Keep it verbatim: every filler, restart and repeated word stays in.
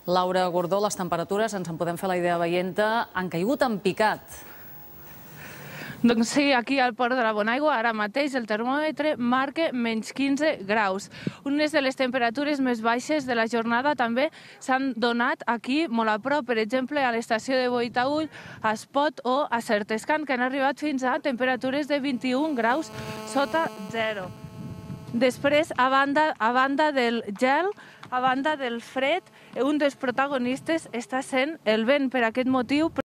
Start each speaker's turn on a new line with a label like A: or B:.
A: Laura Gordó, les temperatures, ens en podem fer la idea veient-te, han caigut en picat.
B: Doncs sí, aquí al Port de la Bonaigua ara mateix el termòmetre marca menys quinze graus. Unes de les temperatures més baixes de la jornada també s'han donat aquí molt a prop, per exemple a l'estació de Boitaüll, a Espot o a Certescan, que han arribat fins a temperatures de vint-i-un graus sota zero. Després, a banda, a banda del gel, a banda del fred, un dels protagonistes està sent el vent. Per aquest motiu